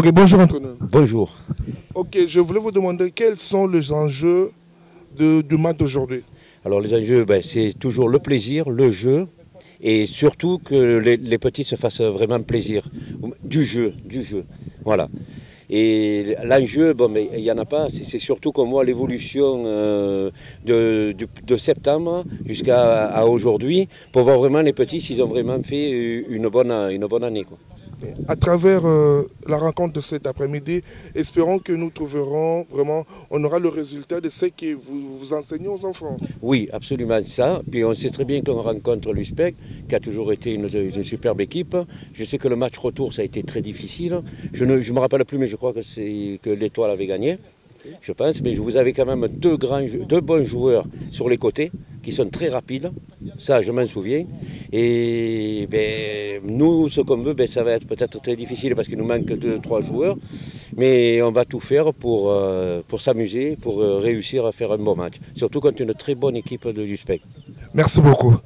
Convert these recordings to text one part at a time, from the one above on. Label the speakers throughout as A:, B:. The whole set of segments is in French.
A: Ok, bonjour entraîneur.
B: Bonjour.
A: Ok, je voulais vous demander quels sont les enjeux du match d'aujourd'hui.
B: Alors les enjeux, c'est toujours le plaisir, le jeu, et surtout que les petits se fassent vraiment plaisir. Du jeu. Voilà. Et l'enjeu, mais il n'y en a pas, c'est surtout qu'on voit l'évolution de septembre jusqu'à aujourd'hui, pour voir vraiment les petits s'ils ont vraiment fait une bonne année, quoi.
A: À travers la rencontre de cet après-midi, espérons que nous trouverons vraiment, on aura le résultat de ce que vous enseignez aux enfants.
B: Oui, absolument ça. Puis on sait très bien qu'on rencontre l'USPEC, qui a toujours été une superbe équipe. Je sais que le match retour, ça a été très difficile. Je ne me rappelle plus, mais je crois que l'Étoile avait gagné. Je pense, mais vous avez quand même deux bons joueurs sur les côtés qui sont très rapides, ça je m'en souviens. Et nous, ce qu'on veut, ça va être peut-être très difficile parce qu'il nous manque 2-3 joueurs, mais on va tout faire pour s'amuser, pour réussir à faire un bon match. Surtout contre une très bonne équipe de l'USPEC.
A: Merci beaucoup.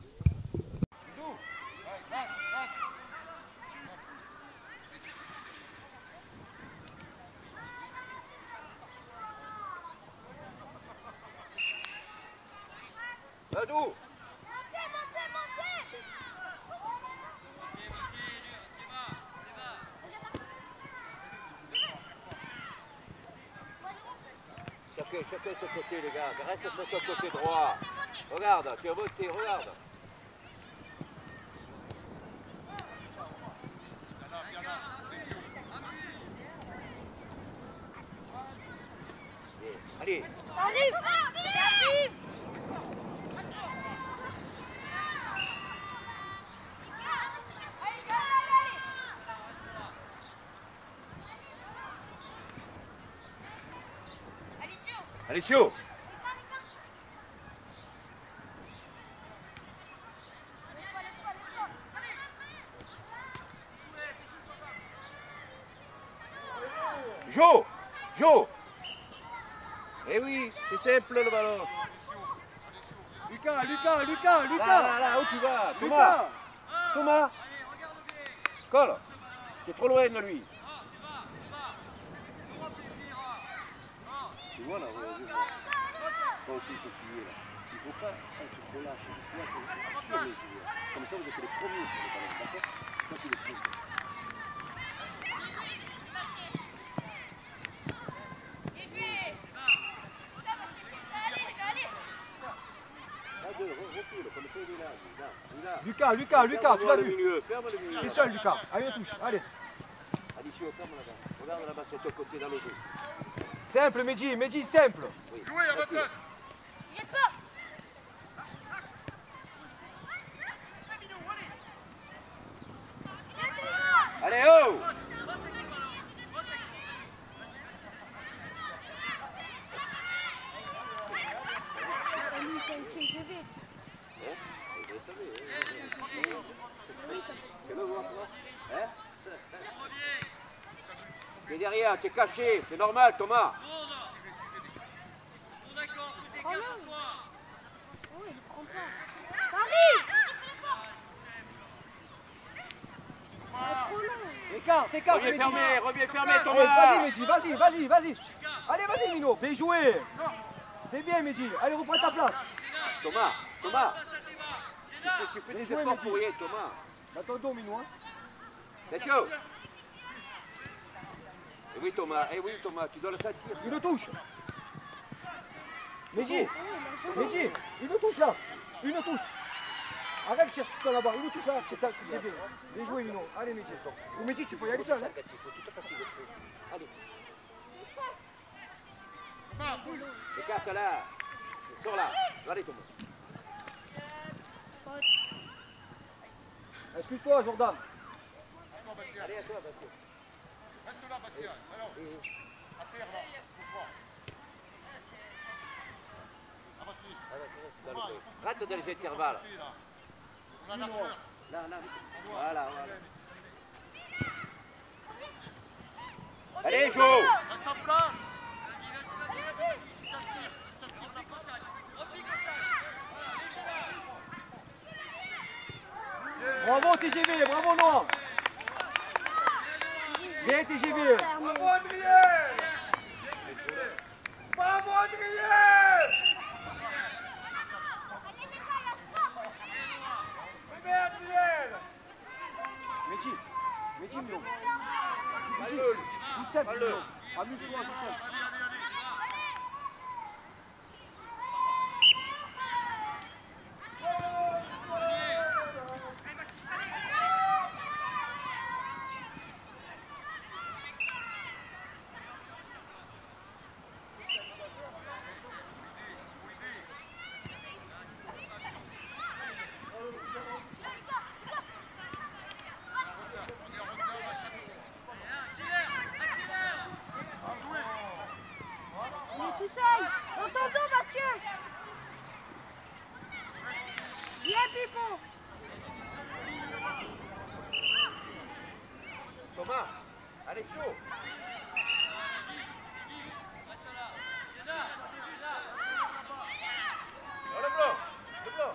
B: Badou. Chacun ce côté, les gars. Reste sur ton côté droit. Regarde, tu as voté, regarde. Allez.
C: Arrive.
B: Alessio. Jo. Eh oui, c'est simple le ballon.
D: Lucas.
B: Là, où tu vas? Thomas. Colle. C'est trop loin de lui. Tu vois là, toi aussi ce qui est là. Il ne faut pas être trop lâche, il faut être sur les joueurs. Comme ça vous êtes les premiers sur le ballon, d'accord? Ça c'est le plus. Recule, comme ça il est là.
D: Lucas, tu l'as vu?
B: Ferme le milieu.
D: C'est seul Lucas, allez touche, allez.
B: Alessio, ferme là-bas. Regarde là-bas sur ton côté dans le jeu.
D: Simple Mehdi, simple.
B: Oui.
C: Jouez à votre place. Jette pas.
B: Allez, oh! Tu es derrière, tu es caché, c'est normal Thomas.
D: T'écarte,
B: Reviens fermé
D: Thomas.
B: Thomas.
D: Vas-y, Mehdi. Allez, vas-y Mino, bien joué. C'est bien Mehdi, allez reprends ta place.
B: Thomas. Tu fais des efforts pour rien Thomas.
D: Dans ton dos Mino.
B: Attention. Eh oui Thomas, tu dois le sentir.
D: Une touche. Mehdi, une touche là. Une touche. Arrête, cherche tout là-bas. Une touche là, c'est bien. Bien joué Mino. Allez Mehdi. Ou Mehdi, tu peux y aller seul.
B: Allez. Écarte là. Sors là. Allez Thomas.
D: Excuse-toi Jordan.
B: Allez à toi Bastien.
E: Reste là, Bastien. Alors, à terre là, faut voir. Ah, vas-y.
B: Rate dans les intervalles.
E: On a largeur.
B: Là. Voilà. Allez, Jo!
E: Reste en place.
D: Bravo TGV, bravo Noir. Bien TGV.
E: Bravo Adrien. Bravo Adrien. Bébé Adrien.
D: Mehdi, Milo. Joue simple, Milo. Amuse-toi, joue simple.
C: Tout seul. Dans ton dos, Mathieu. Viens, Pipo.
D: Thomas, allez chaud. Le blanc, le blanc.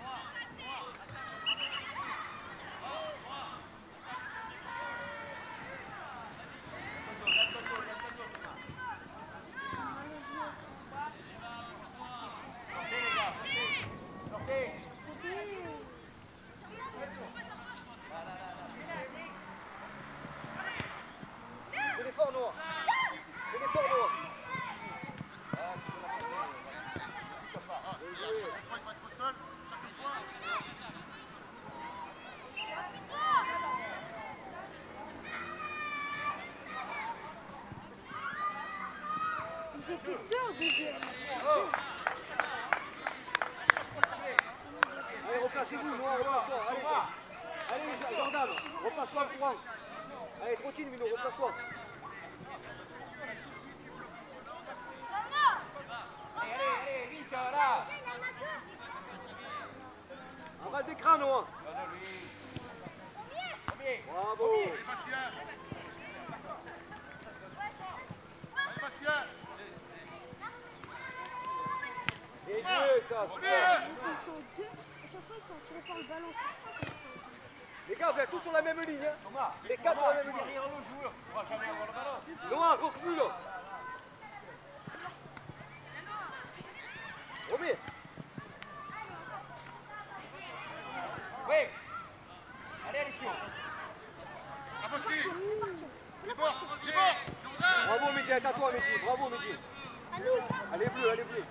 C: J'ai fait 2 au deuxième.
D: Allez, replacez-vous, Noah, replace-toi. Allez, Jordan, replace-toi le courant. Allez, trottine, Mino, replace-toi. Allez, vite, là. On va d'écran, Noah. Bravo.
E: Allez Bastien. Allez Bastien.
D: Et jouez, ça.
C: Ils sont 2. À chaque fois, ils sont tirés par le ballon.
D: Les gars, vous êtes tous sur la même ligne. Hein. Les 4 sur la même ligne. Noah, recule là. Romain. Oui. Allez, Alessio.
E: Impossible. Libor.
D: Bravo, Mehdi, à toi, Mehdi. Bravo, Mehdi.
C: À nous.
D: Allez, bleu, allez, bleu.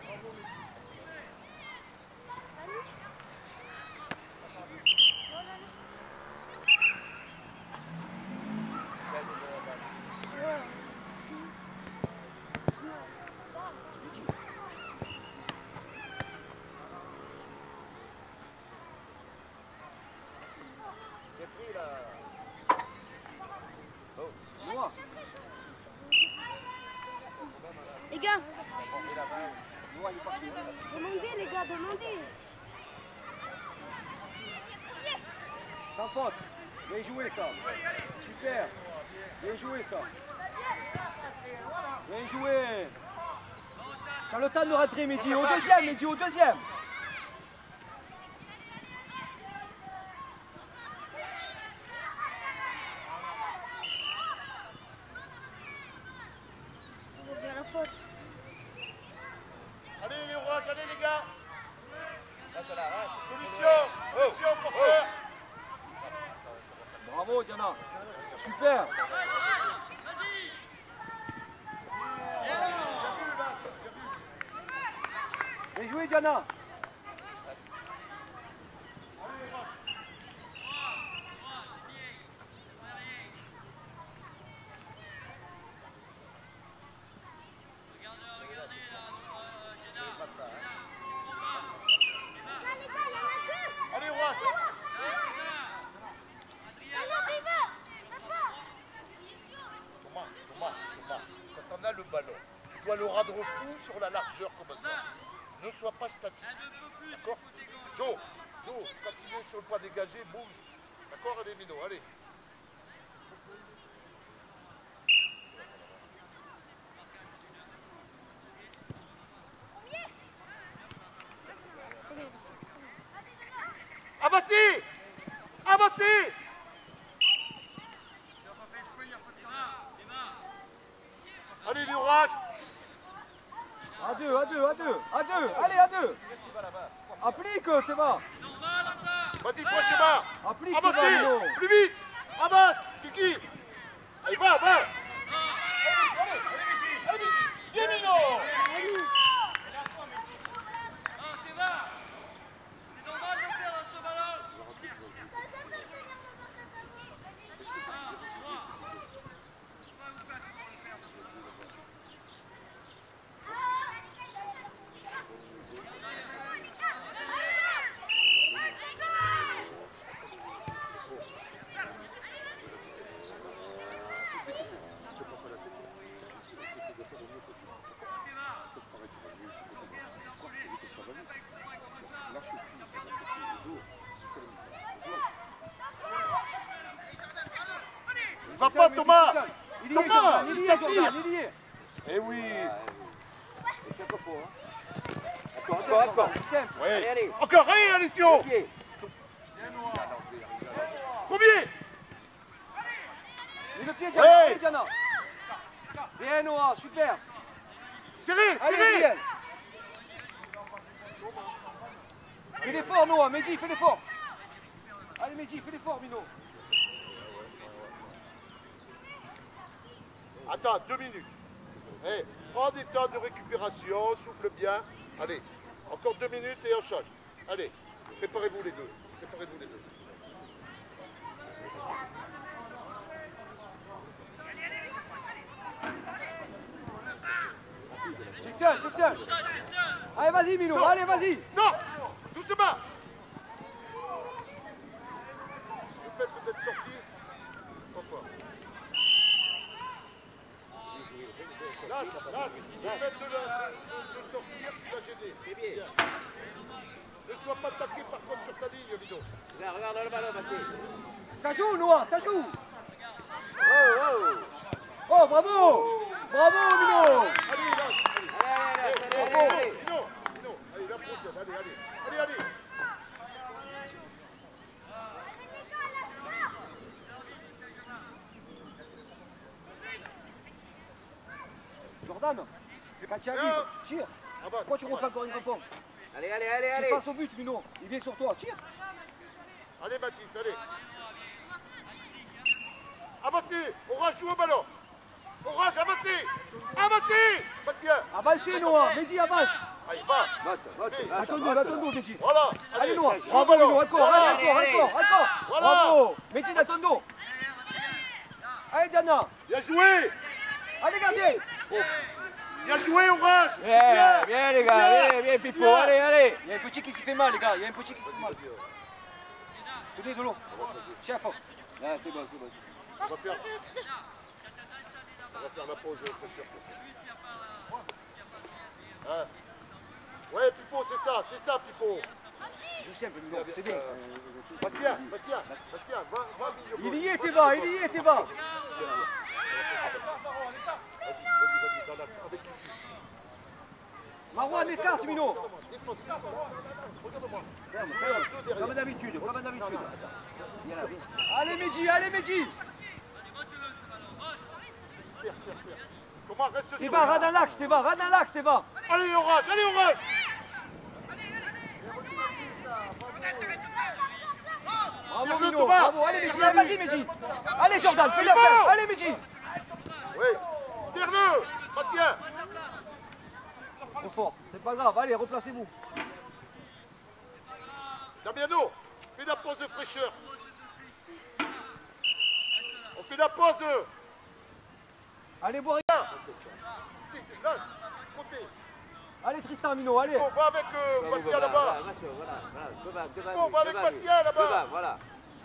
C: Les gars. Demandez, les gars, demandez.
D: Sans faute. Bien joué, ça. Super. Bien joué, ça. Bien joué. T'as le temps de rentrer, Mehdi. Au deuxième, Mehdi, au deuxième.
C: On revient à la faute.
E: Allez les rouages, allez les gars. Solution, porteur.
D: Bravo, Diana. Super. Bien joué, Diana.
E: Allez rouages. Thomas, quand on a le ballon, tu dois le rendre fou sur la largeur comme ça. Ne sois pas statique. D'accord? Joe, continue sur le pas dégagé, bouge. D'accord, allez Mino, allez. Avancez! Avancez!
D: À deux, à deux, à deux, à deux, allez à deux. Applique Théma.
E: Vas-y, Fouachema.
D: Applique Théma,
E: Avancez.
D: Mino.
E: Plus vite. Avance. Kiki. Allez, va, va. Viens, Mino. Va pas, Thomas. Thomas, il t'attire. Eh oui.
D: Encore.
E: Ouais.
D: Allez, allez.
E: Encore, allez, Alessio. Premier.
D: Et le pied, Diana.
E: Ouais.
D: Allez, Diana. Bien, Noah, super.
E: Serré,
D: Allez,
E: serré.
D: bien. Fais l'effort, Noah. Mehdi, fais l'effort. Allez, Mehdi, fais l'effort, Mino.
E: Attends, 2 minutes. Eh, prends des temps de récupération, souffle bien. Allez, encore 2 minutes et on change. Allez, préparez-vous les deux. Préparez-vous les deux.
D: Jackson. Allez, vas-y, Mino.
E: Sors.
D: Allez, vas-y.
E: Sors. Doucement. Le fait d'être sorti, pourquoi? Là, le fait de sortir, tu vas gêner. Ne sois pas attaqué par contre sur ta ligne, Mino.
B: Regarde le ballon, Mathieu.
D: Ça joue, Noah, ça joue. Oh, bravo. Bravo, Mino.
E: Allez, là.
B: Allez.
E: Mino, allez, la prochaine, allez.
D: Jordan, quand tu arrives, tire. Pourquoi tu refais encore une réponse?
B: Allez.
D: Tu passes au but, Mino. Il vient sur toi, tire.
E: Allez, Mathis, allez. Avancez, Orange joue au ballon. Orange, avancez. Bastien.
D: Avancez, Noah. Mehdi, avance.
E: Allez, va.
D: Attends-nous, Mehdi.
E: Voilà,
D: Allez, Noah.
E: joue au
D: Bravo,
E: ballon.
D: Mino. Encore.
E: Voilà.
D: Bravo. Mehdi, dans ton dos. Allez, Diana.
E: Bien joué.
D: Allez, gardien.
E: Bien joué, Orange.
D: Bien, les gars. Bien, Fipo. Allez. Il y a un petit qui s'y fait mal, les gars. Tenez de l'eau. Chef. Là, c'est bon.
E: On va faire la pause fraîcheur. Hein? Ouais, Pipo, c'est ça, Pipo.
D: Joue simple, Mino. C'est bien.
E: Bastien, va milieu.
D: Il y est, Théba.
E: Vas-y, dans l'axe, avec les filles.
D: Marouane, écarte, Mino.
E: Défense. Regarde-moi.
D: Comme d'habitude. Allez, Mehdi.
E: Serre. Comment reste sur
D: Théba, rade dans l'axe, Théba.
E: Allez, Orange.
D: Bravo, Mino.
E: Thomas.
D: Bravo. Allez, Mehdi. Vas-y, Mehdi. Allez, Jordan, fais l'appel. Allez, Mehdi.
E: Oui. Serre-le. Bastien.
D: Trop fort. C'est pas grave. Allez, replacez-vous.
E: Damiano, fais la pause de fraîcheur. On fait la pause.
D: Allez, boire.
E: Là, côté.
D: Allez, Tristan, Mino. Allez.
E: On va avec Bastien là-bas. On va avec Bastien là-bas.
B: Voilà.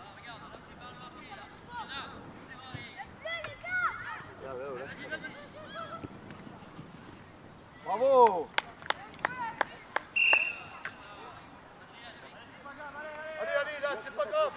D: Bravo.
E: Allez, là, c'est pas grave.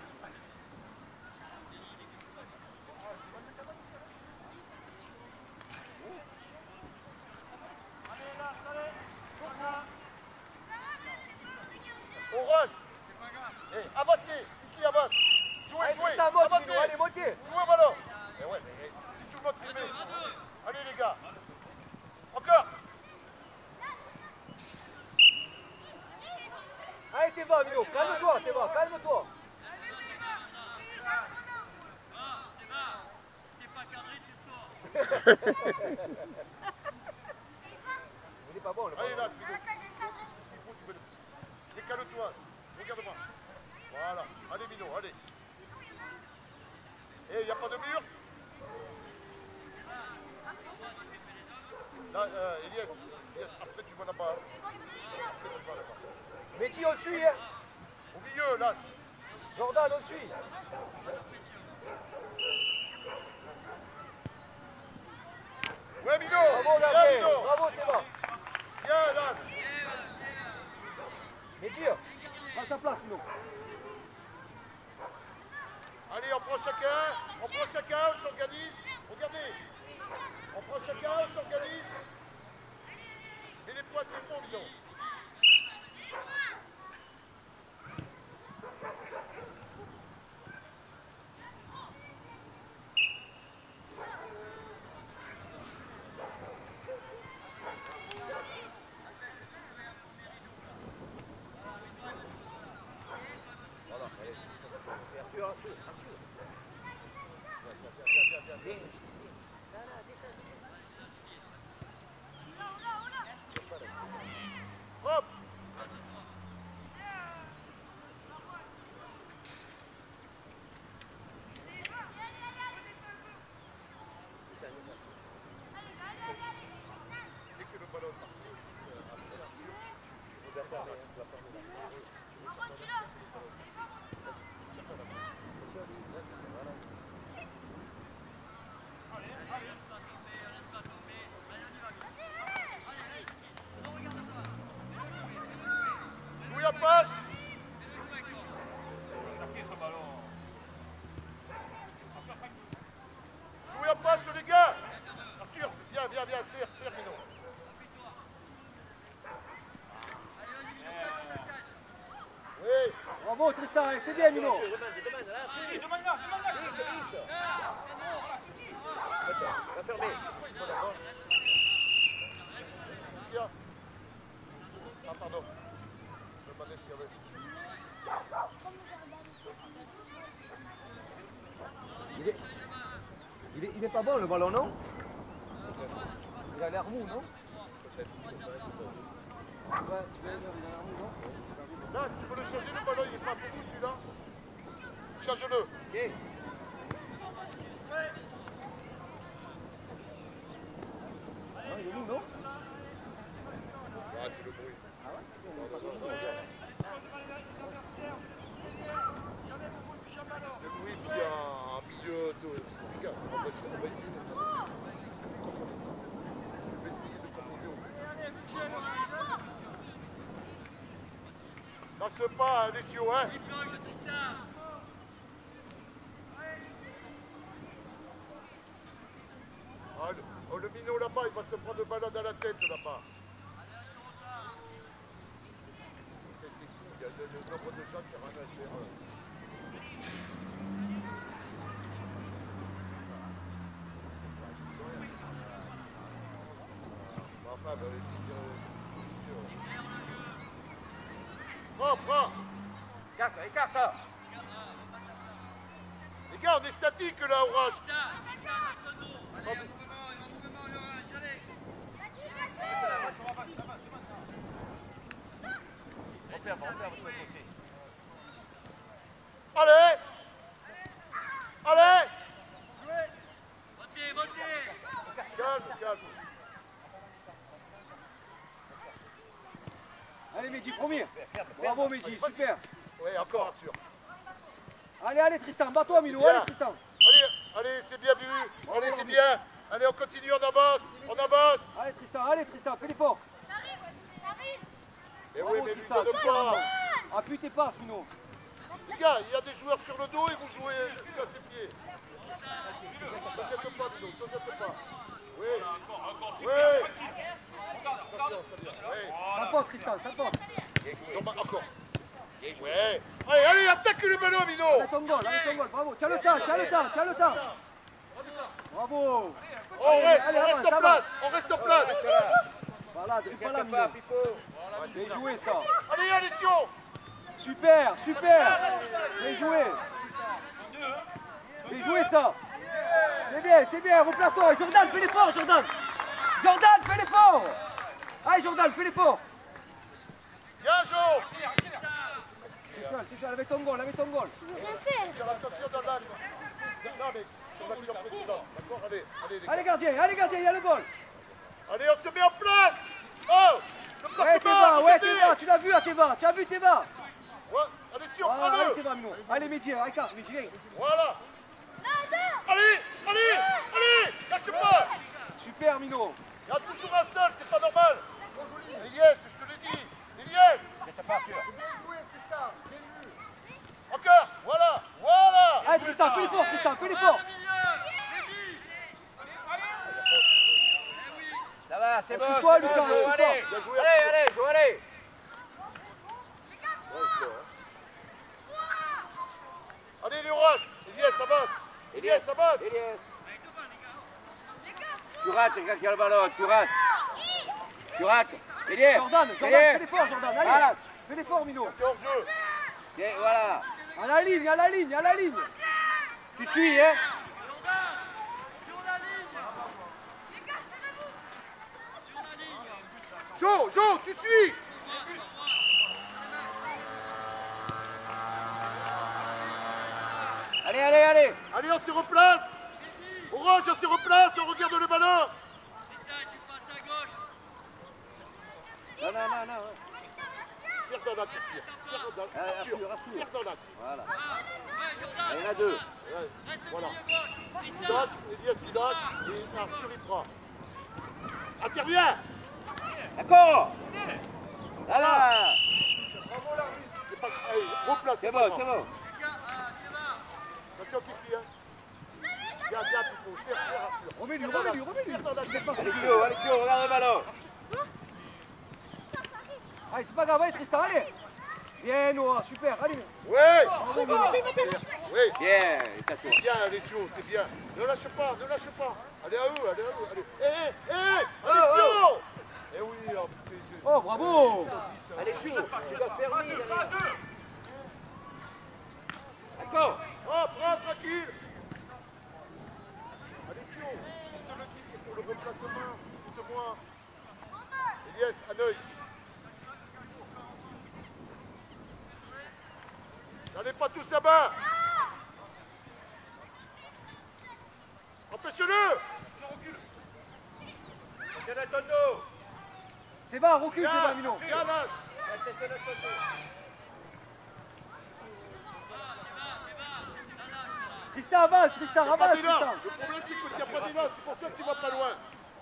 E: Orange. Avancez. Qui avance? Jouez.
D: Tristan, monte,
E: Avancez.
D: Mino. Allez, montez.
E: Jouez au ballon. Ouais, mais si tout le monde s'y met. Allez, les gars. Encore.
D: Mino, calme-toi, Théma, calme-toi. Il est pas bon, le
E: Allez,
D: ballon.
E: là, Smino. Décale-toi. Regarde-moi. Voilà. Allez, Mino, allez. Et il n'y a pas de mur. Là, Elias, après tu vas là-bas.
D: Mehdi, on le suit, hein.
E: Au milieu, là.
D: Jordan, on le suit.
E: Ouais, Mino.
D: Bravo,
E: Viens,
D: Gabriel.
E: Mino.
D: Bravo, Théma.
E: Viens, là.
D: Mehdi, prends sa place, Mino.
E: Allez, on prend chacun, on s'organise. Regardez. On prend chacun, on s'organise. Mais les points, c'est bon, Mino. Hop. Dès que le ballon est parti, après la Louis à passe. Louis à passe, les gars. Arthur, viens, serre, Mino. Oui.
D: Bravo, Tristan, c'est bien, Mino.
E: Qu'est-ce qu'il y a? Ah, pardon. Je me demandais ce qu'il y avait.
D: Il est pas bon, le ballon, non? Il a l'air mou, non?
E: Là, si tu veux le changer, le ballon, il est pas pour vous, celui-là. Change-le.
D: Ok. Non, il est mou, non?
E: Ah, c'est le bruit. C'est le bruit, puis en milieu de... Les gars, on va essayer de faire... Est-ce que vous comprenez ça? Je vais essayer de composer au mieux. Lâche pas, Alessio, hein? Ah, le minot là-bas, il va se prendre le ballon dans la tête là-bas. C'est fou, il y a le nombre de gens qui ramènent à faire... Enfin, bah, prends.
D: Écarte.
E: Les gars, on est statique là, Orage. Allez. Calme.
D: Allez, Mehdi, premier. Bravo, Mehdi, super.
E: Oui, encore Arthur.
D: Allez, Tristan, bats-toi, Mino.
E: Bien.
D: Allez, Tristan.
E: Allez, c'est bien vu. Allez, c'est bien. Allez, on continue, on avance.
D: Allez, Tristan, fais l'effort.
E: Mais
D: Bravo,
E: oui, mais lui
D: Tristan,
E: donne
D: super,
E: pas.
D: Mino. Appuie tes passes, Mino.
E: Les gars, il y a des joueurs sur le dos et vous jouez à ses pieds. Ne jette pas, Mino, ne jette pas. Oui. Attention, ça vient. Oui.
D: Ça porte, Tristan, ça porte.
E: Non, encore. Ouais. Allez, attaque le ballon, Mino.
D: Allez, ton goal, bravo. Tiens le temps. Bravo.
E: On reste
D: avance,
E: en place. On reste en place.
D: Voilà, dribble pas là, Mino. C'est joué, ça.
E: Allez, Alessio.
D: Super, super. Bien joué. Bien joué ça. C'est bien, replace-toi. Jordan, fais l'effort, Jordan. Jordan, fais l'effort. Allez, Jordan, fais l'effort.
E: Bien, Jo.
D: C'est ça, avec ton goal,
C: Bien fait.
E: Faire attention dans l'axe. Non, mais sur l'action précédente. D'accord, allez, allez, les gars.
D: Allez, gardien, il y a le goal.
E: Allez, on se met en place. Oh, le
D: Ouais,
E: placement, regardez.
D: Teva, tu l'as vu à Teva. Tu as vu Teva.
E: Ouais, allez, si, on
D: Allez,
E: prend-le.
D: Teva, Mino. Allez, Mehdi, écarte, Mehdi, viens.
E: Voilà. Allez, allez, allez, lâche pas.
D: Super, Mino.
E: Il y a toujours un seul, c'est pas normal. Elias, je te l'ai dit. Elias. C'était pas Arthur. Encore, voilà, voilà.
D: Allez, Tristan, fais l'effort, Tristan, fais l'effort.
B: Ça va, c'est bon.
D: Excuse-toi,
B: c'est bon,
D: Lucas,
B: Jo,
D: excuse-toi.
B: allez, allez, Jo, allez.
E: Allez, les orages. Elias, avance. Elias, avance.
B: Elias. Tu rates quand il y a le ballon, tu rates. Tu rates. Elias.
D: Jordan,
B: Elias.
D: fais l'effort, Jordan, allez.
B: Voilà.
D: Fais l'effort, Mino.
E: C'est hors jeu.
B: Et voilà.
D: À la ligne, à la ligne, à la ligne.
B: Tu suis, hein.
E: Jo, Jo, tu suis.
B: Allez, allez, allez.
E: Allez, on se replace. Orange, on se replace, on regarde le ballon.
B: Non, non, non, non.
E: Serre dans l'axe, Arthur. Serre dans
B: Arthur,
E: l'axe. Serre dans l'axe.
B: Voilà. Il y en a deux.
E: Ouais, voilà. Tu lâches, Elias, tu lâches, et Arthur, il prend. Interviens.
B: D'accord. Voilà.
E: C'est pas... Allez, replace.
B: C'est
E: pas
B: bon,
E: grave.
B: c'est bon.
E: Attention, Kiki, hein. Viens, viens, Pipo. Serre, Arthur.
D: Remets-lui,
E: Serre dans l'axe.
D: remets-lui.
E: Serre dans l'axe.
B: Alexio, regarde le ballon.
D: Allez, c'est pas grave, allez, Tristan, allez. Bien, Noah, super, allez.
E: Oui. Oui.
B: Bien, t'as tout.
E: C'est bien, Alessio, c'est bien. Ne lâche pas, ne lâche pas. Allez à eux, allez à eux. Allez. Alessio. Eh oui, oh, putain,
D: Oh, bravo.
B: Alexio, tu dois faire lui. D'accord.
E: Oh, prends, tranquille. Alessio, je te le dis, c'est pour le remplacement. Écoute-moi. Elias, un œil. N'allez pas tous à bas. Empêchez-le.
B: Tiens à ton dos.
D: Teva, recule, Teva, Mino.
E: Viens là.
D: Tristan, avance, Tristan,
E: Pas
D: avance,
E: d'élan.
D: Tristan.
E: Le problème, c'est qu'il n'y a pas d'élan. C'est pour ça que tu vas pas loin.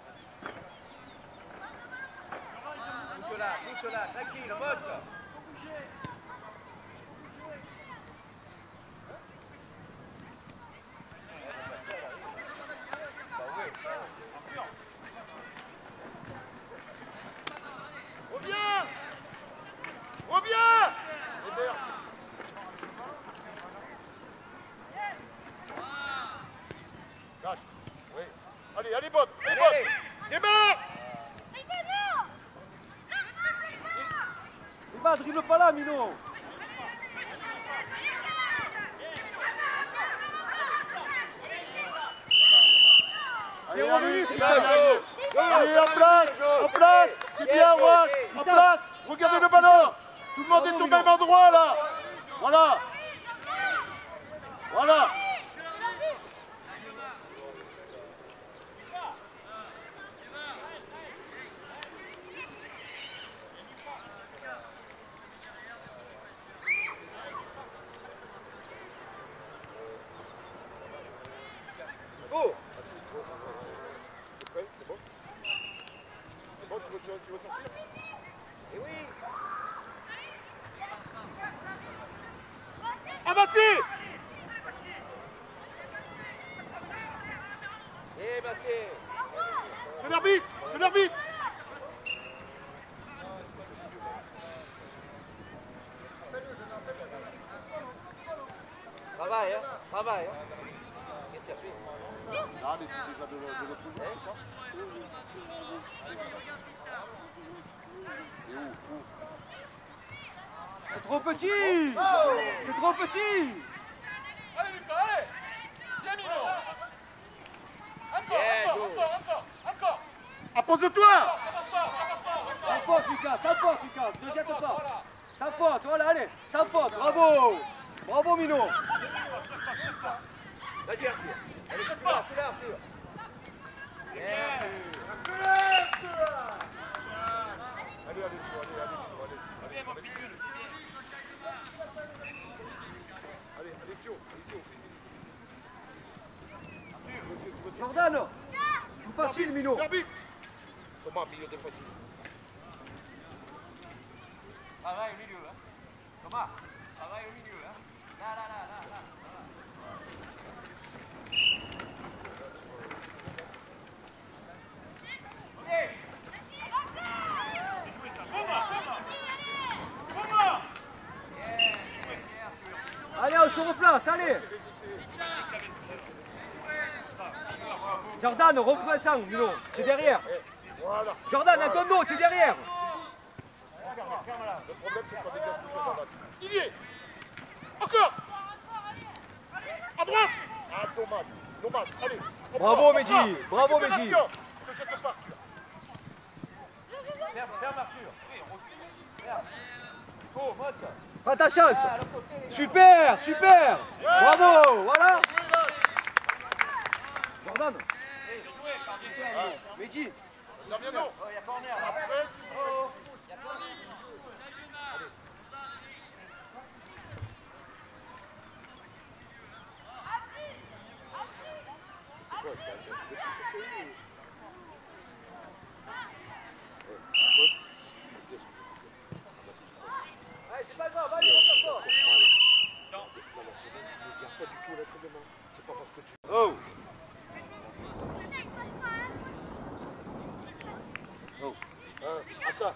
B: Bouge là, tranquille, monte.
E: Reviens. Reviens. Et merde. Lâche. Oui. Allez, allez, botte. Allez, botte. Démarre.
D: Teva, dribble pas là, Mino.
E: Allez, allez, allez, en place, c'est bien, Roche, en place, regardez le ballon, tout le monde est au même endroit là, voilà, voilà.
B: Oh.
E: C'est prêt, c'est bon? C'est bon, tu veux sortir?
B: Eh oui.
E: Avancez!
B: Eh, Mathieu.
E: C'est l'arbitre, c'est l'arbitre!
B: Travaille, hein. Travaille, hein. Qu'est-ce que tu as fait?
E: Ah, mais c'est déjà de l'autre jour, c'est ça? Et où?
D: trop petit. C'est trop petit.
F: Allez Lucas, allez. Bien Mino. Encore.
E: Appose-toi.
D: Sans faute, Lucas, ne jette pas. Sans faute, voilà, allez, sans faute, bravo. Bravo, Mino. Vas-y, Arthur. Allez, fais-la, Arthur.
E: Allez, Sio.
D: Jordan, joue facile, Mino.
E: Thomas, milieu de facile.
F: Travaille au milieu, hein. Thomas, travaille au milieu, hein. Là.
D: Allez, on se replace, allez. Jordan, reprends ça, Mino. C'est derrière.
E: Voilà.
D: Jordan, à ton dos, c'est derrière.
E: Le problème, c'est qu'on dégage toujours dans la team. Il y est. Encore. À droite. Ah, dommage. Allez.
D: Bravo, Mehdi. Bravo, Mehdi.
E: Récupération. Ne jette pas.
F: Ferme Arthur. Oh, monte.
D: Prends ta chance. Super. Bravo, voilà. Jordan. Mehdi.
E: Damiano.
F: Il y a corner.
E: Après. C'est quoi, c'est un truc de petit.
D: Allez, c'est pas grave, allez, repasse-toi.
E: Pas du tout l'entraînement. C'est pas parce que tu...
D: Oh.
E: Attends.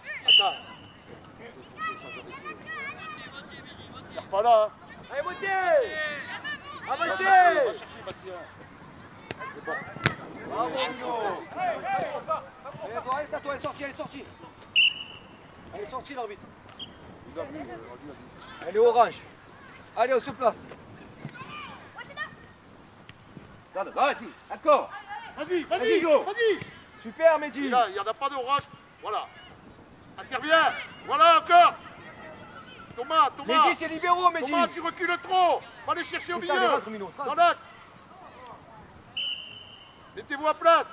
E: Il n'est pas là, hein.
D: Allez, montez.
E: Va
D: Avancez.
E: chercher Bastien. C'est bon.
D: Bravo, Mino. Allez, à toi, elle est sortie. Elle est sortie, l'arbitre.
E: Il a vu.
D: Elle est orange. Allez, on se place. Vas-y, d'accord.
E: Vas-y,
D: Joe.
E: vas-y.
D: Super, Mehdi.
E: Là, il n'y en a pas d'orage. Voilà. Interviens. Voilà encore. Thomas.
D: Mehdi, t'es libéraux, Mehdi.
E: Thomas, tu recules trop. Va les chercher au
D: C'est ça,
E: milieu.
D: les rentres, Mino, ça.
E: Dans l'axe. Mettez-vous à place.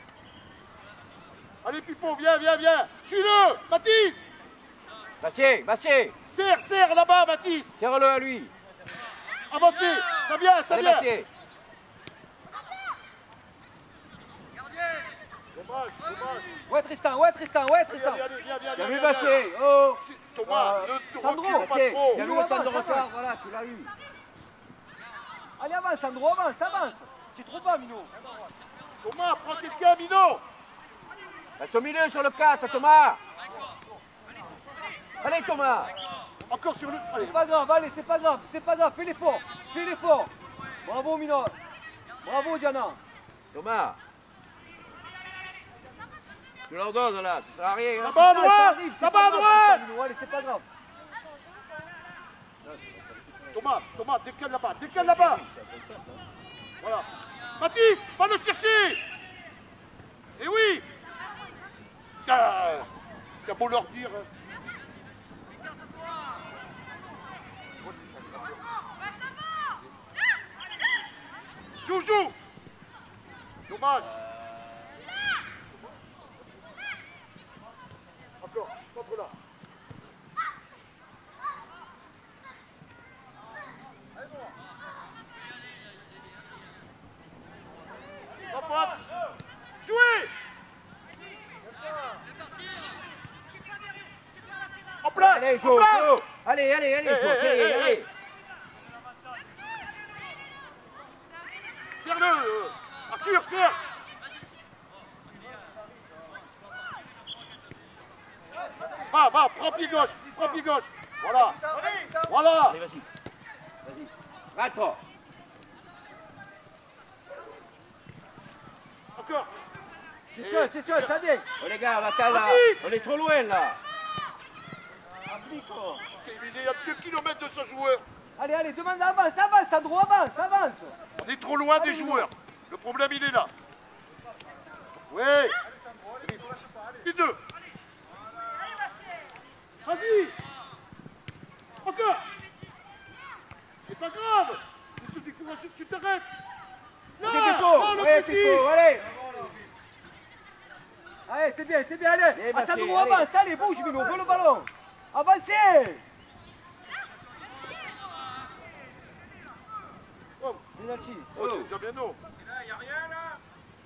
E: Allez, Pipo, viens. Suis-le. Mathis.
D: Bastien.
E: Serre là-bas, Mathis.
D: Serre-le à lui.
E: Avancez. Ça vient.
D: Allez, Bastien.
E: Dommage.
D: Ouais, Tristan.
E: Allez, viens.
D: Bien vu, Bastien. Oh.
E: Thomas, ne
D: Sandro,
E: recule pas
D: Bastien.
E: trop.
D: Il y a eu le temps de retard, voilà, tu l'as eu. Allez, avance, Sandro, avance. Tu es trop bas, Mino.
E: Thomas, prends quelqu'un, Mino.
D: Reste au milieu sur le 4, Thomas. Allez, Thomas.
E: Encore sur le... Allez.
D: C'est pas grave, allez, c'est pas grave. Fais l'effort. Bravo, Mino. Bravo, Diana. Thomas. Tu leur donnes, là, ça sert à rien.
E: Ça va à droite.
D: Allez, c'est pas grave.
E: Thomas, décale là-bas. Voilà. Mathis, va le chercher. Eh oui. T'as beau leur dire... Joue. Dommage. Encore, centre là. Ça frappe. Jouez. En place.
D: Allez,
E: en place.
D: Jo. Allez.
E: Serre-le. Arthur, serre. Va, prends pied gauche. Voilà.
D: Allez, vas-y. Rentre.
E: Encore.
D: C'est sûr, ça vient. Oh les gars, on attend là. On est trop loin là. technique.
E: C'est évident, il y a 2 km de ce joueur.
D: Allez, allez, demande, avance, avance, Sandro, avance, avance.
E: On est trop loin des joueurs. Le problème, il est là. Oui. Et 2. Vas-y. Encore. C'est pas grave. Il te décourage que tu t'arrêtes. Non, non, le
D: Ouais,
E: petit.
D: Pico, allez. Allez, c'est bien, allez. Ah, Sandro, avance, allez, bouge, Mino, veux le ballon. Avancez.
E: Oh,
D: Minacci.
E: oh, c'est déjà bien non.
F: Il y a rien là.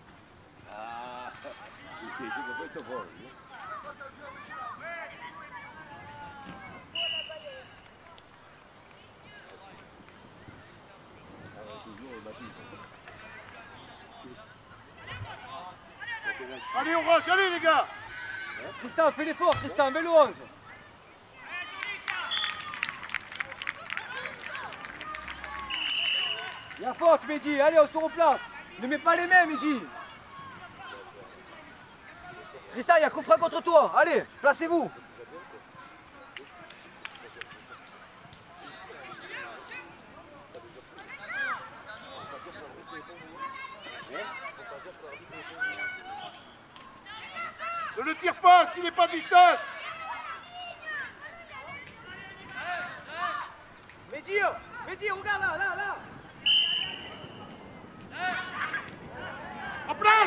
E: Allez, Orange, allez les gars.
D: Tristan, fais l'effort, Tristan, mets le 11. Il y a faute, Mehdi, allez, on se replace. Ne mets pas les mains, Mehdi. Tristan, il y a coup franc contre toi. Allez, placez-vous.
E: Ne le tire pas s'il n'est pas à distance.
D: Mehdi, regarde là.
E: En place.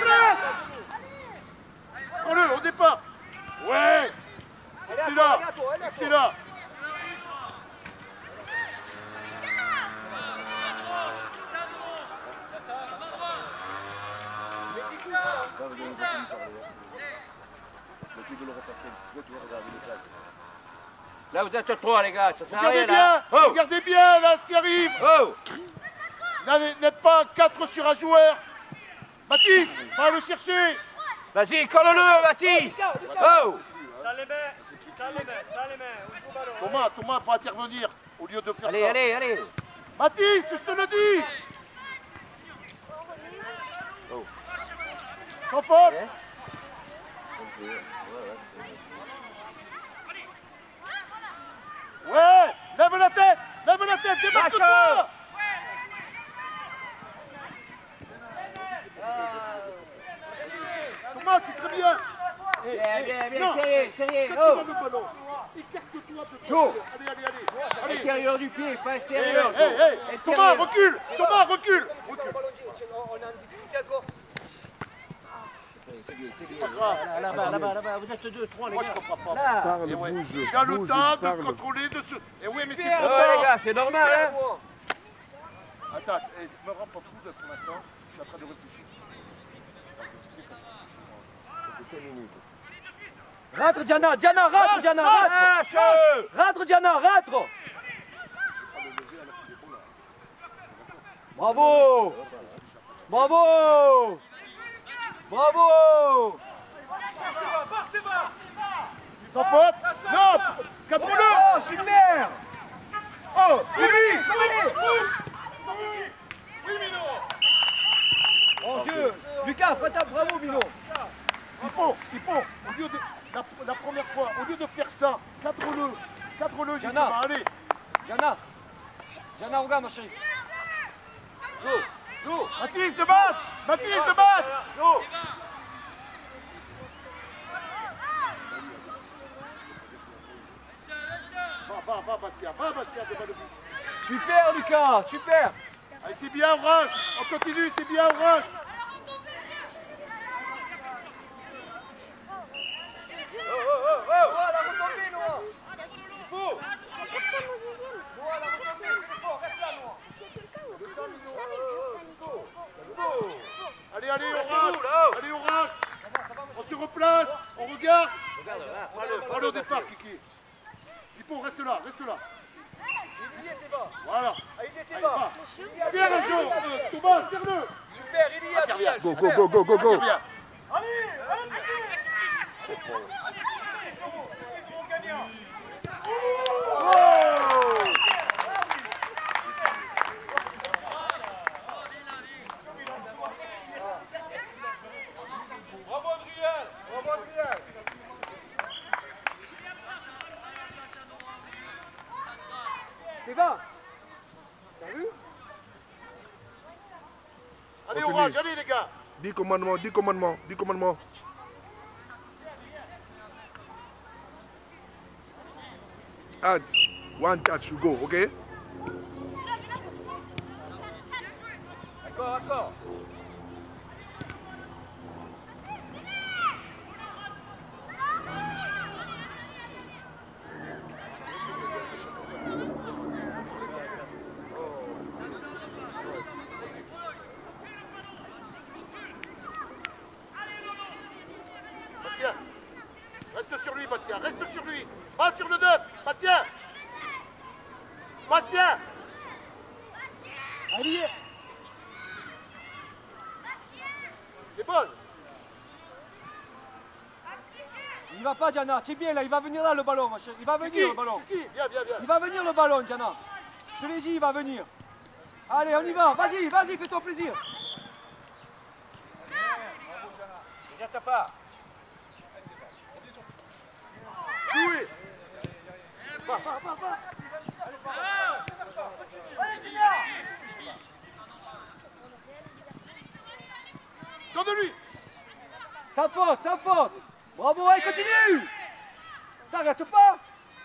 E: Prends-le au départ. Ouais. Excellent. Excellent.
F: Là vous êtes 3 les gars, ça sert à
E: Regardez
F: rien
E: bien.
F: là. Oh.
E: Regardez bien là ce qui arrive.
F: Oh.
E: N'êtes pas 4 sur un joueur. Mathis, va le chercher.
F: Vas-y, colle-le Mathis. Oh.
D: Ça les met.
E: Thomas, faut intervenir au lieu de faire ça.
F: Allez.
E: Mathis, je te le dis. Sans faute. Ouais, lève la tête, démarque-toi. Thomas, c'est très bien.
F: Bien, sérieux.
E: Quand
F: Oh.
E: tu as le ballon, écarte-toi de toi.
F: Joe.
E: Allez.
F: Intérieur du pied, pas extérieur.
E: Hey. Thomas, recule.
D: On est en difficulté encore.
E: C'est pas grave.
F: Là-bas, vous êtes 2, 3 les
E: Moi,
F: gars.
E: je comprends pas.
F: Là.
A: Parle,
E: Et ouais.
A: bouge,
E: Il a le
A: bouge,
E: temps de
A: parle.
E: contrôler de ce. Et oui, mais c'est
D: Super.
E: trop
F: Ouais les
E: tard.
F: gars, c'est normal hein.
E: Attends, me rends pas fou là, pour l'instant. Je suis en train de réfléchir. Donc, tu sais, quand je réfléchis, moi, ça fait 5 minutes.
D: Rentre, Diana, rentre, Diana, rentre. Bravo.
E: Sans faute. Non. Cadre-le.
D: Oh, super.
E: Oh, oui.
D: En jeu. Lucas, bravo, Mino.
E: Pipo, au lieu de la première fois, au lieu de faire ça, cadre-le,
D: Diana.
E: allez.
D: Diana, regarde, ma chérie. Joue.
E: Mathis de batte. Va, Bastia, devant le but.
D: Super, Lucas, super.
E: Allez, c'est bien, Orange. On continue, c'est bien, Orange. Allez, Orange. On se replace, on regarde. Prends-le au départ, Kiki. Pipo, reste là.
D: Il était bas.
E: Voilà.
D: Il était bas.
E: Serre, Jo. Thomas, serre-le.
D: Super, il y a.
E: Interviens.
A: Go.
E: Interviens.
D: va. T'as vu?
E: Allez,
A: Continue.
E: Orange, allez les gars.
A: 10 commandements, 10 commandements, 10 commandements. Add one touch to go, ok?
F: D'accord, d'accord.
E: Bastien, reste sur lui, Bastien, reste sur lui. Pas sur le 9, Bastien. Bastien.
D: Allez.
E: C'est bon.
D: Il va pas, Diana. C'est bien là. Il va venir là le ballon, ma chérie. Il va venir le ballon.
E: C'est qui? Viens, viens, viens.
D: Il va venir le ballon, Diana. Je te l'ai dit, il va venir. Allez, on y va. Vas-y, vas-y, fais-toi plaisir.
F: Regarde ta part.
E: Oui. Donne-lui.
D: Sans faute, sans faute. Bravo, allez, continue. T'arrêtes pas.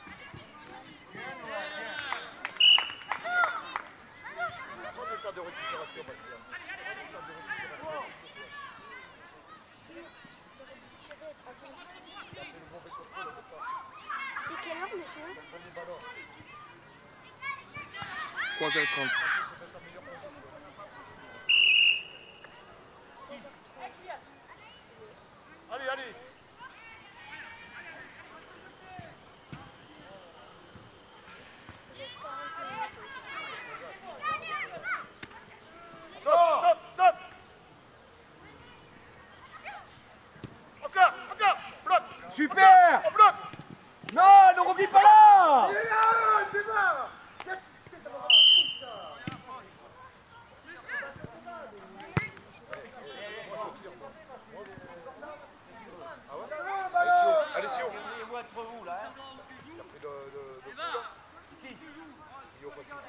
E: Prends le temps de récupération, Bastien.
C: Et quelle heure, monsieur?
A: 3h30.
E: Allez, allez. Saute, saute, saute. Encore, encore. Bloc.
D: Super.
E: On bloque.
D: Non, ne reviens pas là.
E: Allez, Sio.
F: Moi entre vous là. Hein.
E: Il a pris le coup là. Qui? Il est au facile.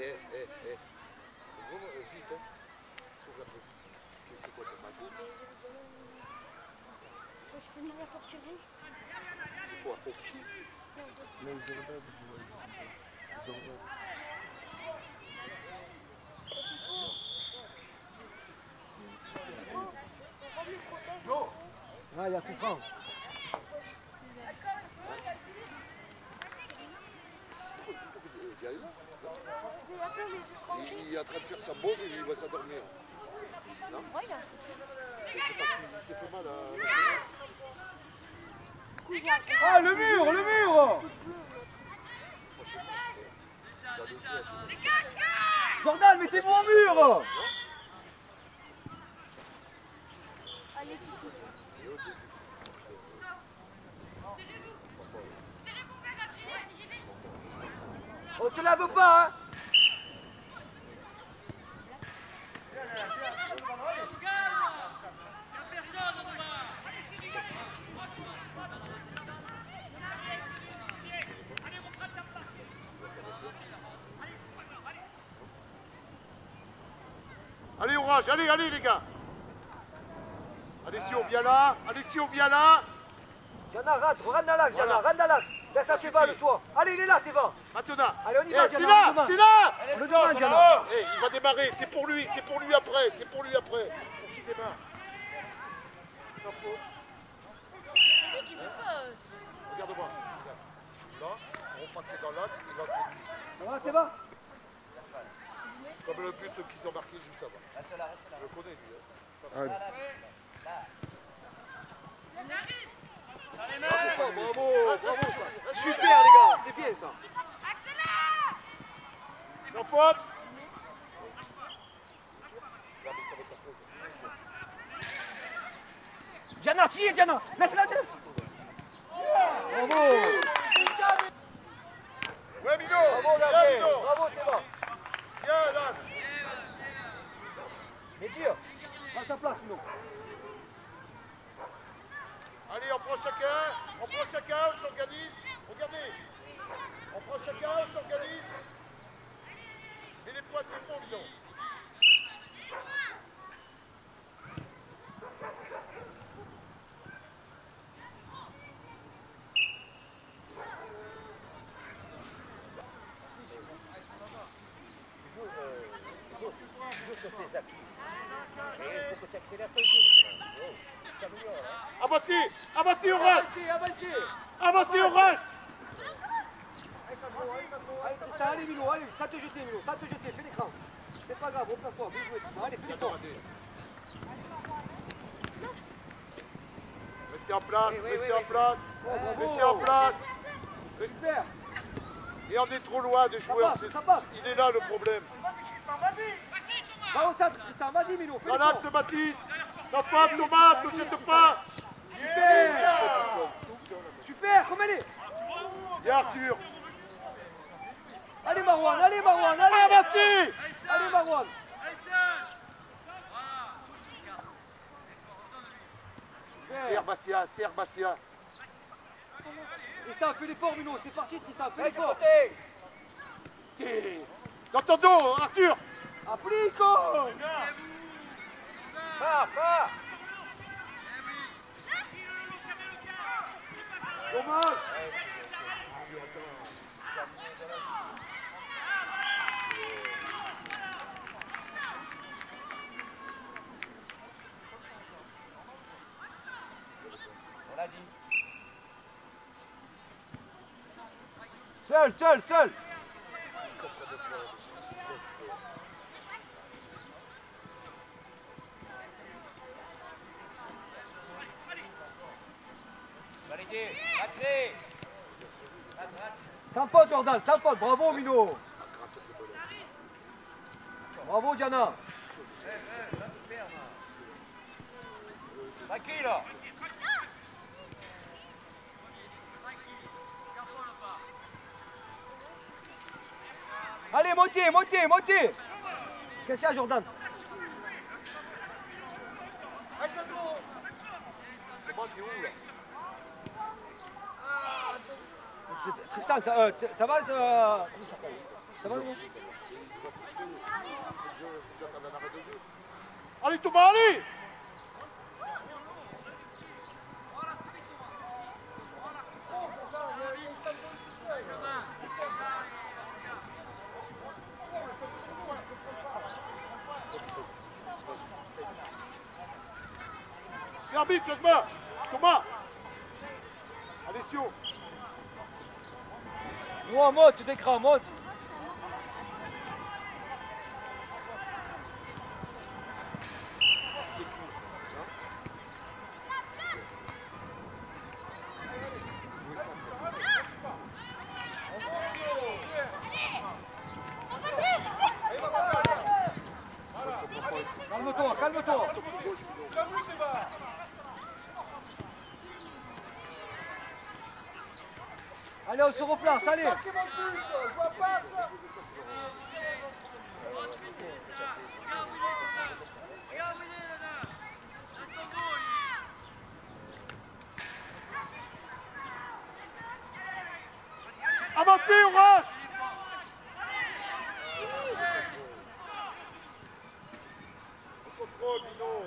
E: Vite, hein. Sauve un peu. C'est quoi tes mains?
C: Je fais mal à Portugal.
E: C'est quoi? Au pied?
D: Ah, il y a coup franc.
E: Il est en train de faire sa bouche et il va s'endormir.
C: Ouais, là.
E: C'est parce qu'il s'est fait mal à
D: Ah, le mur, le mur. Jordan, mettez-vous au mur.
C: Allez, Kiki.
D: On se lave pas, hein.
E: Allez, Orange, allez, allez, les gars. Allez, si on vient là. Allez, si on vient là.
D: Jana, rentre dans l'axe, Jana, rentre dans l'axe. Laisse à Théva le choix. Allez, il est là, Théva.
E: Maintenant.
D: Allez, on y va,
E: C'est
D: Jana,
E: là,
D: on y va.
E: c'est là.
D: On le demande, Jana.
E: Eh, il va démarrer, c'est pour lui après, c'est pour lui après. Pour qu'il démarre. Sans faute.
C: C'est lui qui veut pas.
E: Regarde-moi. Regarde. Je suis là, on va passer dans l'axe et là c'est lui.
D: Ça va, Théva?
E: Comme le but qu'ils ont marqué juste avant. Je le connais lui. Hein.
D: Bravo, bravo. Super, les gars, c'est bien ça.
E: Sans faute. Là, mais ça va être la pause.
D: Jana, tire, Jana. Laisse-la, Jana. Bravo.
E: Ouais, Mino.
D: Bravo,
E: Viens,
D: Gabriel.
E: Mino.
D: Bravo, Théva.
E: Viens, là.
D: Mais tire. À sa place, Mino.
E: Allez, on prend chacun, on s'organise. Regardez. On prend chacun, on s'organise.
B: sur tes acquis. Et il faut que tu accélères ton jeu.
E: Avancez, avancez au rage.
D: Avancez.
E: Avancez au rage.
D: Allez Milo, allez, ça te jeter Milo, ça te jeter, fais l'écran. C'est pas grave, replace-toi, bien joué. Allez, fais l'écran.
E: Restez en place, restez en place.
D: Bravo.
E: Restez en place.
D: J'espère.
E: Et on est trop loin des joueurs.
D: Ça passe.
E: Il est là le problème.
D: Va au centre, Tristan, vas-y Milo, fais
E: Relax
D: l'écran.
E: le Baptiste. Sans faute, Thomas, ne jette pas.
D: Super. Super, comme elle est.
E: Bien Arthur.
D: Allez Marouane, allez Marouane, allez.
E: Avancez.
D: Allez Marouane.
E: Serre Bassia, serre Bassia.
D: Tristan, fais l'effort Milo, c'est parti Tristan, fais l'effort.
E: Dans ton dos, Arthur.
D: Applico.
F: Pas.
E: Dommage.
F: On l'a dit.
D: Seul.
F: Validé. Raté.
D: Sans faute Jordan, sans faute, bravo Milo. Bravo Diana.
F: Tranquille là.
D: Allez, montez. Qu'est-ce qu'il y a Jordan?
E: Comment t'es où là?
D: Tristan, ça va comment ça s'appelle? Ça va Milo?
E: Allez Thomas, allez. C'est arbitre, changement. Thomas. Alessio.
D: Monte d'écran, monte. Calme-toi. Allez, on se replace, allez.
E: Avancez, Orage. Contrôle, Dino.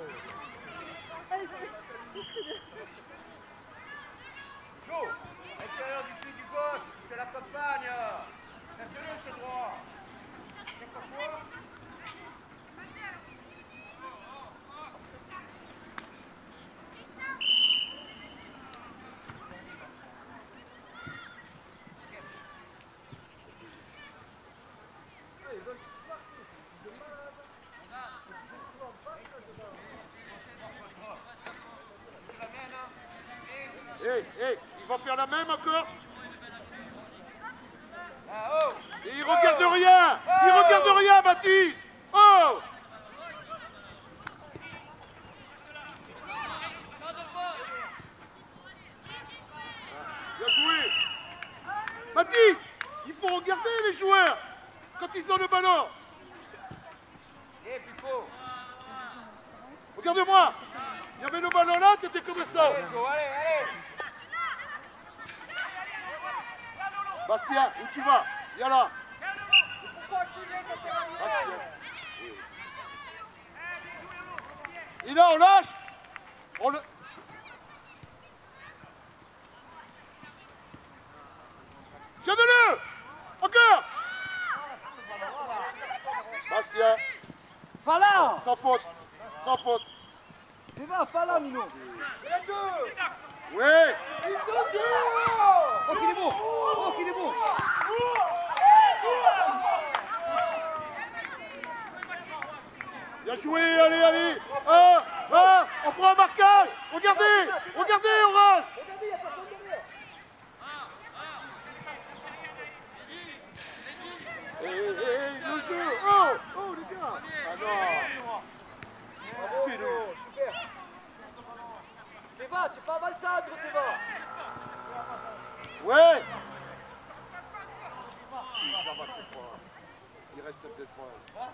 F: Joe, extérieur du pied du gauche, je te l'accompagne. Laisse-le ce droit. Quelquefois.
E: Il va faire la même encore.
F: Ah, oh.
E: Et il regarde rien. Il regarde rien, Baptiste. Oh. Bien joué. Baptiste, il faut regarder les joueurs quand ils ont le ballon.
F: Et puis faut.
E: Regarde-moi. Il y avait le ballon là, t'étais comme ça.
F: Allez, Joe, allez.
E: Bastien, où tu vas? Viens là. Bastien. Et là, on lâche. On le... Tiens-le. Encore. Bastien.
D: Voilà,
E: sans faute. Sans faute.
D: Mais va, pas là, Mino.
E: Oui.
D: Oh, qu'il est bon. Oh, qu'il est bon.
E: Bien joué, allez, allez. On prend un marquage. Regardez, regardez, Orange.
D: Regardez, il n'y a personne derrière.
E: Le jeu. Oh, les gars. Ah non. T'es le...
D: Super. Théva, tu es pas mal ça, gros Théva.
E: Ouais. Ça va, c'est pas... Il reste peut-être fois.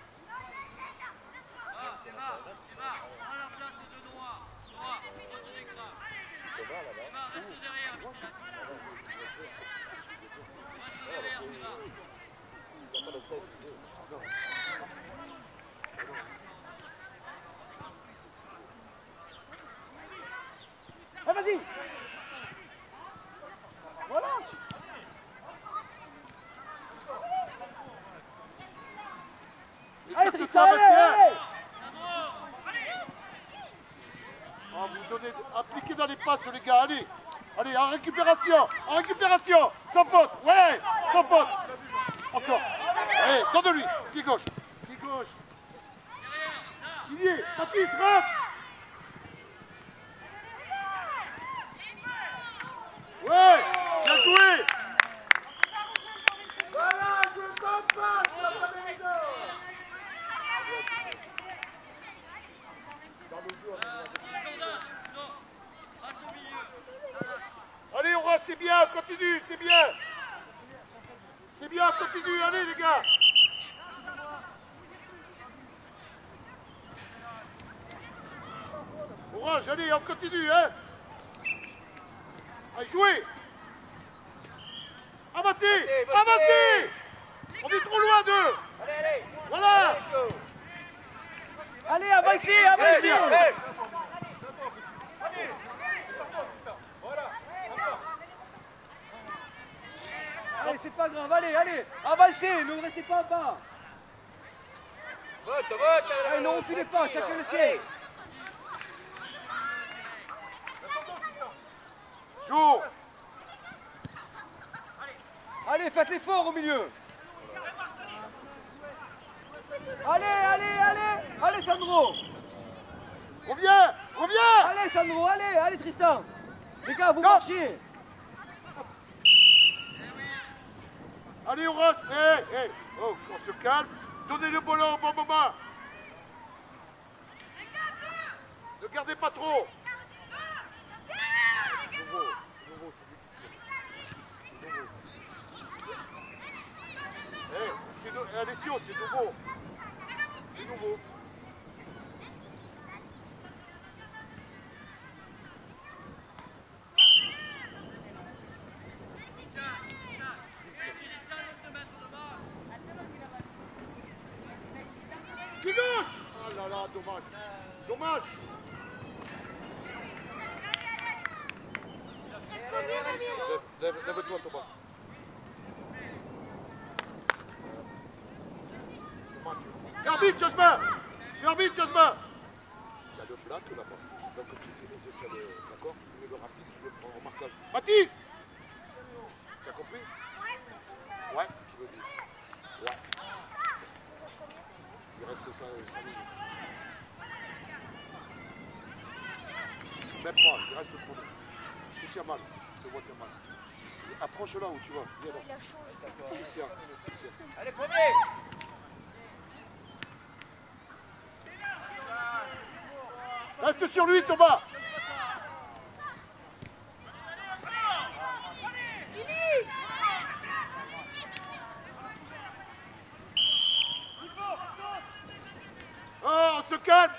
D: Ah, vas-y. Voilà. Allez, Tristan, allez, allez.
E: Ah, vous donnez... Appliquez dans les passes, les gars, allez. Allez, en récupération, sans faute, ouais, sans faute. Encore. Allez, donne-lui, pied gauche. Il y est, Baptiste, rentre. Ouais, bien joué. Voilà, je ne t'en pas, allez, Orange, c'est bien, continue, c'est bien. C'est bien, continue, allez les gars. Orange, allez, on continue, hein. Allez, jouez. Avancez. On est trop loin d'eux.
F: Allez.
E: Voilà.
D: Allez, avancez. Allez, c'est pas grave, allez, avancez, ne restez pas en bas.
F: Vote.
D: Allez, ne reculez pas, chacun le sien.
E: Joue.
D: Allez, faites l'effort au milieu. Allez, Sandro.
E: Reviens.
D: Allez, Sandro, allez, Tristan. Les gars, vous marchez.
E: Allez, Orange. Oh, on se calme. Donnez le ballon au bon moment. Ne gardez pas trop. Alessio, c'est nouveau. Pied gauche. Ah là là, dommage. Lève-toi, Thomas. L'arbitre, Jasmin. Tu as le plat, tu l'as pas. Donc tu fais d'accord, tu mets le rapide, tu le prends en marquage. Mathis. Tu as compris? Ouais, tu veux dire. Ouais. Il reste 5 minutes. Même pas, il reste 3 minutes. Tu tiens mal, je te vois tiens mal. Approche là où tu vas, viens là. Christian.
F: Allez, premier.
E: Reste sur lui, Thomas. Oh, on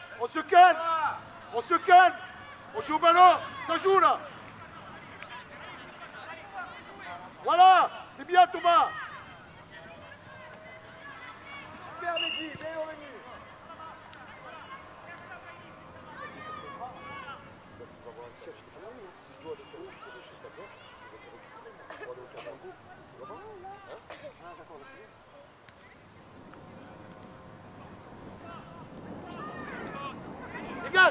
E: se calme. On joue au ballon, ça joue là. Voilà, c'est bien Thomas.
D: Super, Mehdi, bien revenu.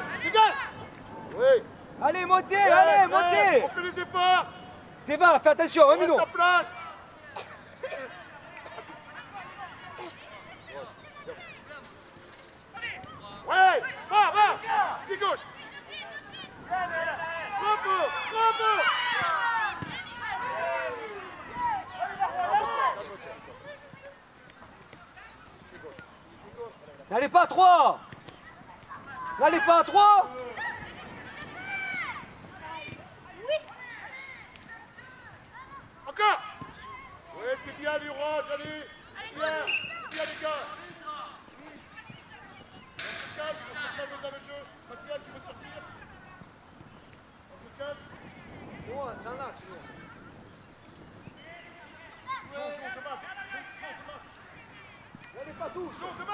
E: Dégage. Oui.
D: Allez, montez,
E: Ouais,
D: allez,
E: ouais,
D: montez.
E: on fait les efforts.
D: Théva, fais attention,
E: Reste
D: Mino.
E: en place. Ouais, va. Pied gauche. Bravo, bravo.
D: N'allez pas à 3. N'allez pas à 3.
E: Encore. Ouais, c'est bien les oranges, allez. Bien les gars. On se calme, dans le jeu. Mathias, tu veux sortir? On se calme.
D: Dans l'axe. N'allez pas tous.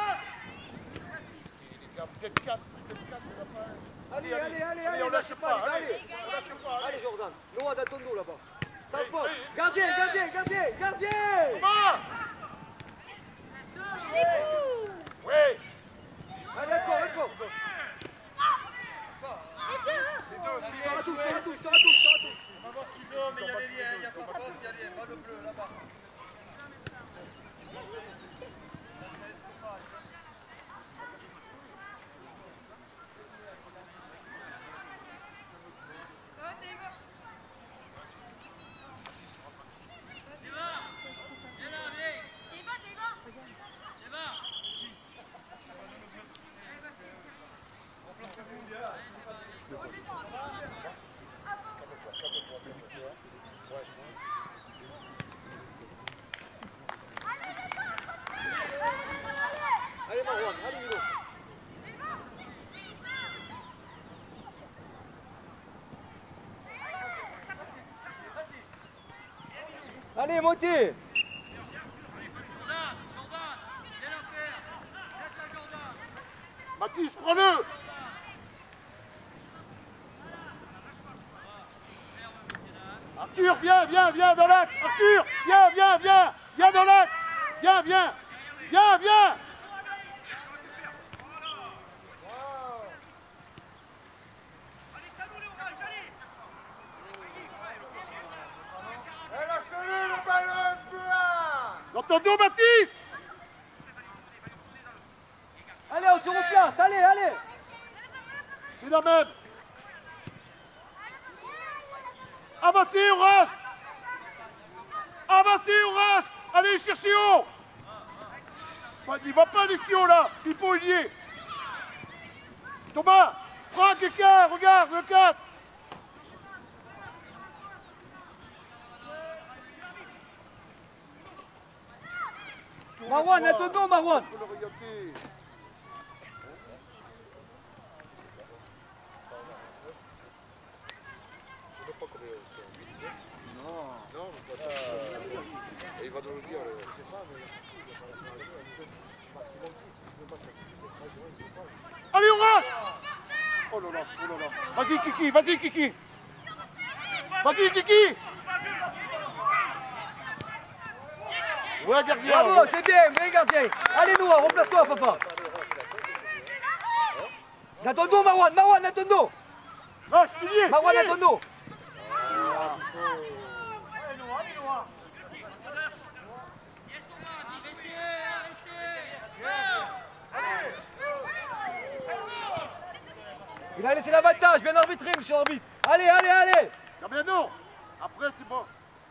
E: Les gars, vous êtes 4, on n'a pas...
D: Allez,
E: on lâche pas, allez.
D: allez.
E: On lâche pas,
D: Allez,
E: allez.
D: Jordan. Noah dans ton dos là-bas. Ça
E: Allez,
D: passe.
E: allez.
D: Gardien.
E: Thomas. Oui.
D: Allez, encore.
E: Les deux,
D: Sur la touche.
F: On va voir ce qu'ils ont, mais il y a les liens, il n'y a pas de faute, il y a les liens, pas le bleu là-bas.
D: Allez, Marwan, allez, Mino. Allez, montez.
E: Mathis, prends-le. Arthur, viens dans l'axe. Arthur, viens dans l'axe. Viens. Dans ton dos, Mathis.
D: Allez, on se replace. Allez.
E: C'est la même. Avancez, Orange. Allez, cherchez haut. Il va pas aller si haut là. Il faut y aller. Thomas, prends quelqu'un. Regarde, le 4.
D: Marwan, à ton dos, Marwan.
E: Faut le regarder.
A: Il va nous le dire.
E: Allez, Orange. Oh là là. Vas-y, Kiki. Vas-y, Kiki. Ouais, gardien.
D: Bravo, c'est bien gardien. Allez, Noah, remplace-toi, papa. Dans ton dos, Marwan, dans ton dos.
E: Lâche, Didier.
D: Marwan, dans ton dos. Il a laissé l'avantage, bien arbitré, monsieur l'arbitre. Allez.
E: Damiano. Après, c'est bon.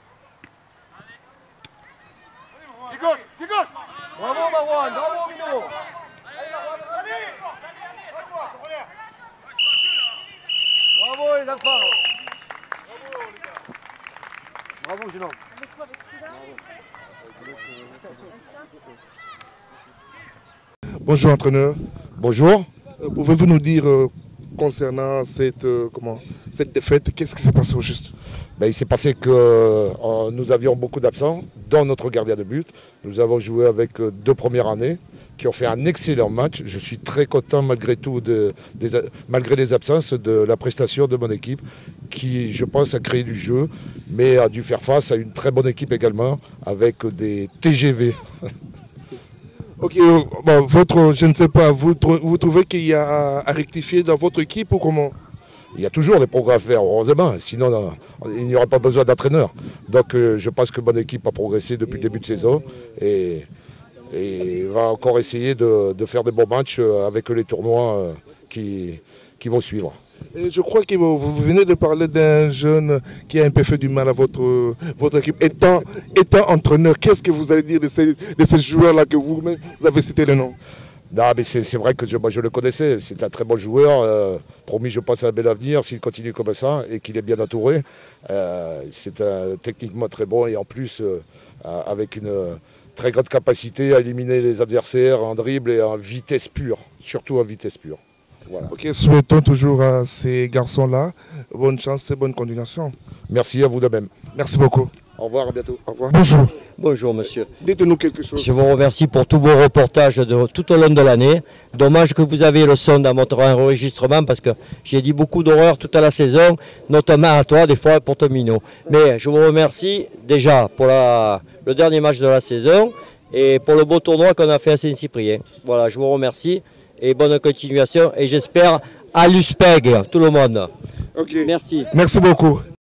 E: Pied gauche.
D: Bravo, Marwan, bravo, Mino. Bravo, les enfants. Bravo, jeune homme.
A: Bonjour entraîneur.
G: Bonjour.
A: Pouvez-vous nous dire concernant cette défaite, qu'est-ce qui s'est passé au juste?
G: Il s'est passé que nous avions beaucoup d'absents, dont notre gardien de but. Nous avons joué avec 2 premières années qui ont fait un excellent match. Je suis très content malgré tout, malgré les absences, de la prestation de mon équipe qui, je pense, a créé du jeu, mais a dû faire face à une très bonne équipe également avec des TGV.
A: Ok, bon, je ne sais pas, vous trouvez qu'il y a à rectifier dans votre équipe ou comment?
G: Il y a toujours des progrès à faire, heureusement, sinon non, il n'y aurait pas besoin d'entraîneur. Donc je pense que mon équipe a progressé depuis le début de saison et va encore essayer de faire des bons matchs avec les tournois qui vont suivre.
A: Et je crois que vous venez de parler d'un jeune qui a un peu fait du mal à votre équipe. Étant entraîneur, qu'est-ce que vous allez dire de ces joueurs-là que vous-même vous avez cité le nom?
G: Non, mais c'est vrai que moi, je le connaissais, c'est un très bon joueur, promis je pense à un bel avenir s'il continue comme ça et qu'il est bien entouré. C'est techniquement très bon et en plus avec une très grande capacité à éliminer les adversaires en dribble et en vitesse pure, surtout en vitesse pure. Voilà.
A: Ok, souhaitons toujours à ces garçons-là bonne chance et bonne continuation.
G: Merci à vous de même.
A: Merci beaucoup.
G: Au revoir, à bientôt.
A: Au revoir. Bonjour.
H: Bonjour monsieur.
A: Dites-nous quelque chose.
H: Je vous remercie pour tous vos reportages tout au long de l'année. Dommage que vous avez le son dans votre enregistrement parce que j'ai dit beaucoup d'horreur toute la saison, notamment à toi des fois pour Tomino. Mais je vous remercie déjà pour le dernier match de la saison et pour le beau tournoi qu'on a fait à Saint-Cyprien. Voilà, je vous remercie et bonne continuation et j'espère à l'USPEG, tout le monde.
A: Ok.
H: Merci.
A: Merci beaucoup.